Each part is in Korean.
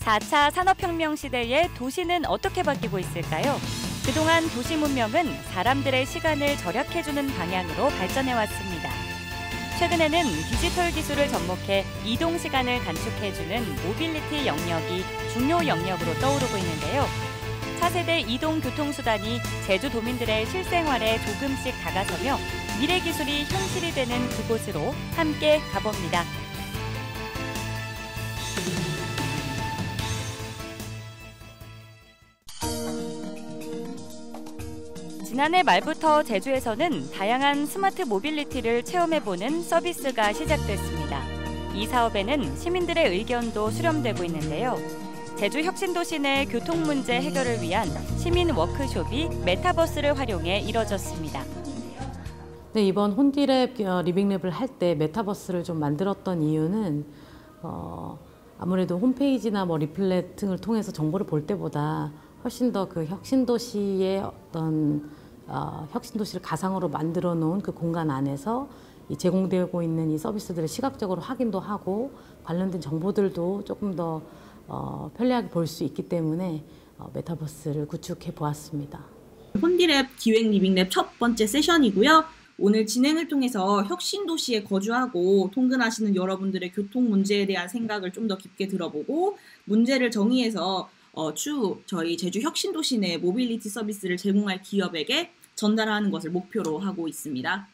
4차 산업혁명 시대에 도시는 어떻게 바뀌고 있을까요? 그동안 도시 문명은 사람들의 시간을 절약해주는 방향으로 발전해왔습니다. 최근에는 디지털 기술을 접목해 이동 시간을 단축해주는 모빌리티 영역이 중요 영역으로 떠오르고 있는데요. 차세대 이동 교통수단이 제주도민들의 실생활에 조금씩 다가서며 미래 기술이 현실이 되는 그곳으로 함께 가봅니다. 지난해 말부터 제주에서는 다양한 스마트 모빌리티를 체험해보는 서비스가 시작됐습니다. 이 사업에는 시민들의 의견도 수렴되고 있는데요. 제주 혁신도시 내 교통 문제 해결을 위한 시민 워크숍이 메타버스를 활용해 이뤄졌습니다. 네, 이번 혼디랩 리빙랩을 할 때 메타버스를 좀 만들었던 이유는 아무래도 홈페이지나 리플렛 등을 통해서 정보를 볼 때보다 훨씬 더 그 혁신도시의 어떤 혁신도시를 가상으로 만들어 놓은 그 공간 안에서 제공되고 있는 이 서비스들을 시각적으로 확인도 하고 관련된 정보들도 조금 더 편리하게 볼 수 있기 때문에 메타버스를 구축해 보았습니다. 혼디랩 기획 리빙랩 첫 번째 세션이고요. 오늘 진행을 통해서 혁신도시에 거주하고 통근하시는 여러분들의 교통 문제에 대한 생각을 좀 더 깊게 들어보고 문제를 정의해서 추후 저희 제주 혁신도시 내 모빌리티 서비스를 제공할 기업에게 전달하는 것을 목표로 하고 있습니다.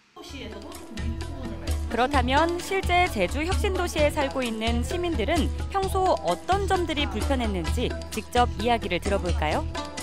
그렇다면 실제 제주 혁신도시에 살고 있는 시민들은 평소 어떤 점들이 불편했는지 직접 이야기를 들어볼까요?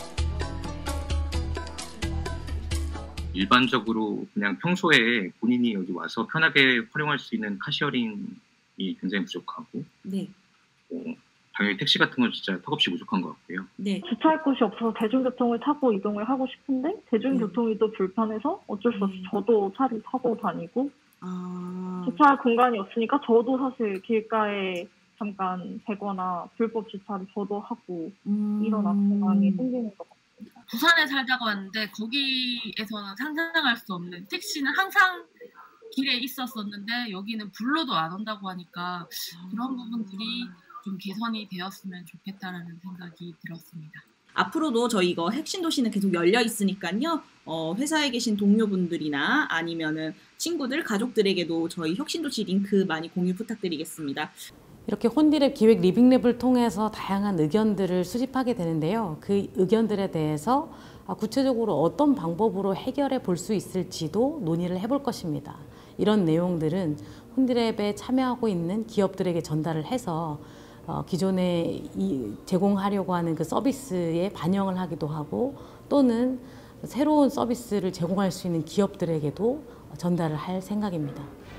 일반적으로 그냥 평소에 본인이 여기 와서 편하게 활용할 수 있는 카시어링이 굉장히 부족하고 네. 당연히 택시 같은 건 진짜 턱없이 부족한 것 같고요. 네. 주차할 곳이 없어서 대중교통을 타고 이동을 하고 싶은데 대중교통이 또 불편해서 어쩔 수 없이 저도 차를 타고 다니고 주차할 공간이 없으니까 저도 사실 길가에 잠깐 대거나 불법 주차를 저도 하고 일어나는 상황이 생기는 것 같습니다. 부산에 살다가 왔는데 거기에서는 상상할 수 없는 택시는 항상 길에 있었었는데 여기는 불러도 안 온다고 하니까 그런 부분들이 좀 개선이 되었으면 좋겠다라는 생각이 들었습니다. 앞으로도 저희 이거 혁신도시는 계속 열려 있으니까요. 회사에 계신 동료분들이나 아니면은 친구들, 가족들에게도 저희 혁신도시 링크 많이 공유 부탁드리겠습니다. 이렇게 혼디랩 기획 리빙랩을 통해서 다양한 의견들을 수집하게 되는데요. 그 의견들에 대해서 구체적으로 어떤 방법으로 해결해 볼 수 있을지도 논의를 해볼 것입니다. 이런 내용들은 혼디랩에 참여하고 있는 기업들에게 전달을 해서 기존에 제공하려고 하는 그 서비스에 반영을 하기도 하고 또는 새로운 서비스를 제공할 수 있는 기업들에게도 전달을 할 생각입니다.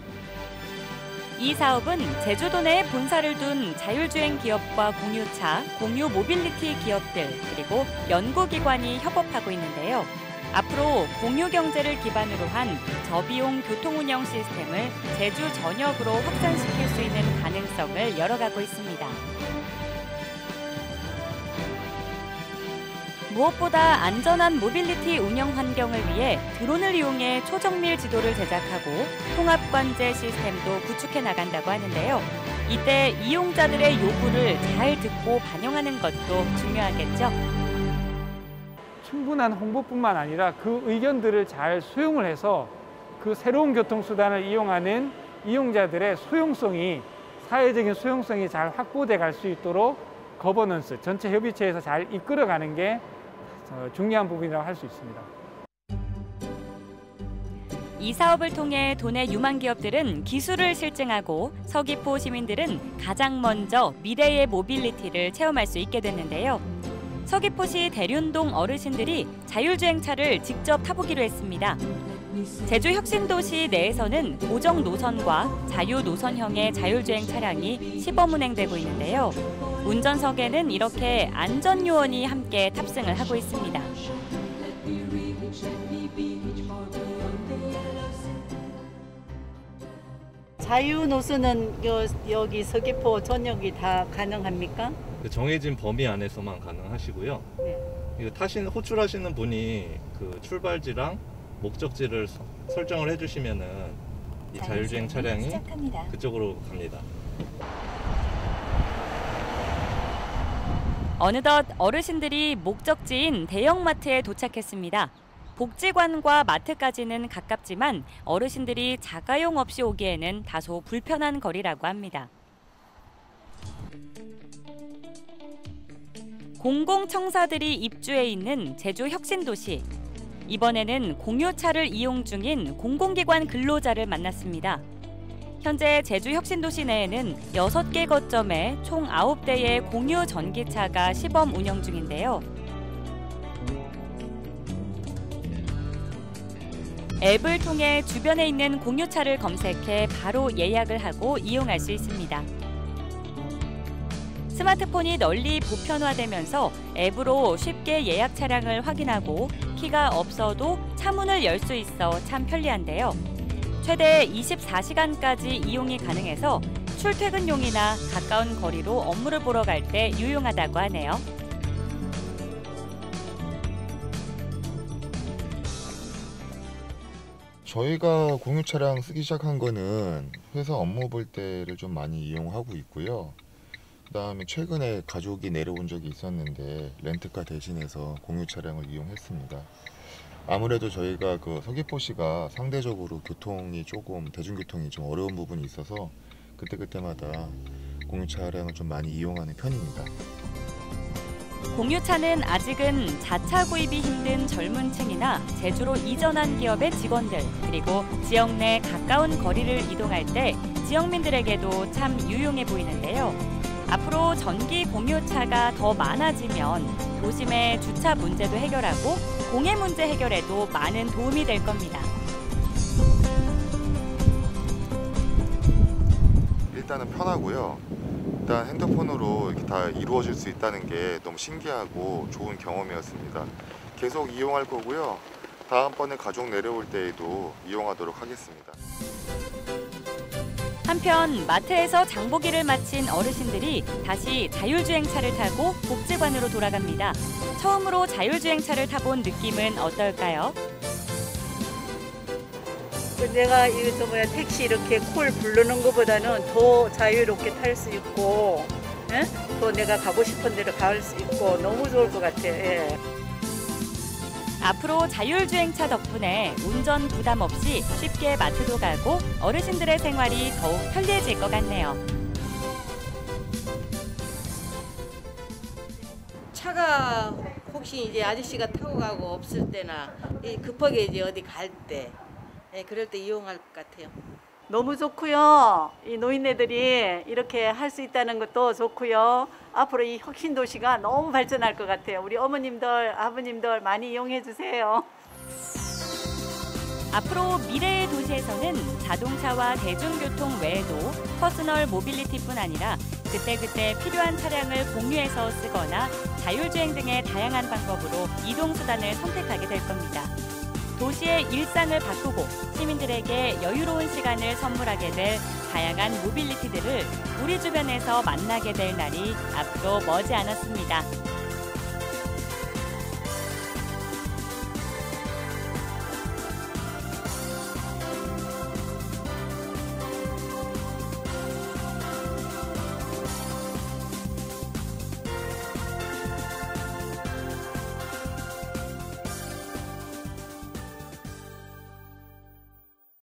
이 사업은 제주도 내에 본사를 둔 자율주행 기업과 공유차, 공유 모빌리티 기업들 그리고 연구기관이 협업하고 있는데요. 앞으로 공유 경제를 기반으로 한 저비용 교통운영 시스템을 제주 전역으로 확산시킬 수 있는 가능성을 열어가고 있습니다. 무엇보다 안전한 모빌리티 운영 환경을 위해 드론을 이용해 초정밀 지도를 제작하고 통합관제 시스템도 구축해 나간다고 하는데요. 이때 이용자들의 요구를 잘 듣고 반영하는 것도 중요하겠죠. 충분한 홍보뿐만 아니라 그 의견들을 잘 수용을 해서 그 새로운 교통수단을 이용하는 이용자들의 수용성이 사회적인 수용성이 잘 확보돼 갈 수 있도록 거버넌스, 전체 협의체에서 잘 이끌어가는 게 중요한 부분이라고 할 수 있습니다. 이 사업을 통해 도내 유망 기업들은 기술을 실증하고 서귀포 시민들은 가장 먼저 미래의 모빌리티를 체험할 수 있게 됐는데요. 서귀포시 대륜동 어르신들이 자율주행차를 직접 타보기로 했습니다. 제주 혁신도시 내에서는 고정 노선과 자유 노선형의 자율주행 차량이 시범 운행되고 있는데요. 운전석에는 이렇게 안전요원이 함께 탑승을 하고 있습니다. 자유 노선은 여기 서귀포 전역이 다 가능합니까? 정해진 범위 안에서만 가능하시고요. 네. 호출하시는 분이 그 출발지랑 목적지를 설정을 해주시면은 이 자율주행 차량이 그쪽으로 갑니다. 어느덧 어르신들이 목적지인 대형마트에 도착했습니다. 복지관과 마트까지는 가깝지만 어르신들이 자가용 없이 오기에는 다소 불편한 거리라고 합니다. 공공청사들이 입주해 있는 제주 혁신도시. 이번에는 공유차를 이용 중인 공공기관 근로자를 만났습니다. 현재 제주 혁신도시 내에는 6개 거점에 총 9대의 공유 전기차가 시범 운영 중인데요. 앱을 통해 주변에 있는 공유차를 검색해 바로 예약을 하고 이용할 수 있습니다. 스마트폰이 널리 보편화되면서 앱으로 쉽게 예약 차량을 확인하고 키가 없어도 차문을 열 수 있어 참 편리한데요. 최대 24시간까지 이용이 가능해서 출퇴근용이나 가까운 거리로 업무를 보러 갈 때 유용하다고 하네요. 저희가 공유 차량 쓰기 시작한 거는 회사 업무 볼 때를 좀 많이 이용하고 있고요. 그다음에 최근에 가족이 내려온 적이 있었는데 렌트카 대신해서 공유 차량을 이용했습니다. 아무래도 저희가 그 서귀포시가 상대적으로 교통이 조금 대중교통이 좀 어려운 부분이 있어서 그때마다 공유 차량을 좀 많이 이용하는 편입니다. 공유차는 아직은 자차 구입이 힘든 젊은 층이나 제주로 이전한 기업의 직원들, 그리고 지역 내 가까운 거리를 이동할 때 지역민들에게도 참 유용해 보이는데요. 앞으로 전기 공유차가 더 많아지면 도심의 주차 문제도 해결하고 공해 문제 해결에도 많은 도움이 될 겁니다. 일단은 편하고요. 일단 핸드폰으로 이렇게 다 이루어질 수 있다는 게 너무 신기하고 좋은 경험이었습니다. 계속 이용할 거고요. 다음번에 가족 내려올 때에도 이용하도록 하겠습니다. 한편 마트에서 장보기를 마친 어르신들이 다시 자율주행차를 타고 복지관으로 돌아갑니다. 처음으로 자율주행차를 타본 느낌은 어떨까요? 내가 택시 이렇게 콜 부르는 것보다는 더 자유롭게 탈 수 있고, 더 내가 가고 싶은 데로 갈 수 있고 너무 좋을 것 같아요. 예. 앞으로 자율주행차 덕분에 운전 부담 없이 쉽게 마트도 가고 어르신들의 생활이 더욱 편리해질 것 같네요. 차가 혹시 이제 아저씨가 타고 가고 없을 때나 급하게 이제 어디 갈 때, 그럴 때 이용할 것 같아요. 너무 좋고요. 이 노인네들이 이렇게 할 수 있다는 것도 좋고요. 앞으로 이 혁신도시가 너무 발전할 것 같아요. 우리 어머님들, 아버님들 많이 이용해 주세요. 앞으로 미래의 도시에서는 자동차와 대중교통 외에도 퍼스널 모빌리티뿐 아니라 그때그때 필요한 차량을 공유해서 쓰거나 자율주행 등의 다양한 방법으로 이동수단을 선택하게 될 겁니다. 도시의 일상을 바꾸고 시민들에게 여유로운 시간을 선물하게 될 다양한 모빌리티들을 우리 주변에서 만나게 될 날이 앞으로 머지 않았습니다.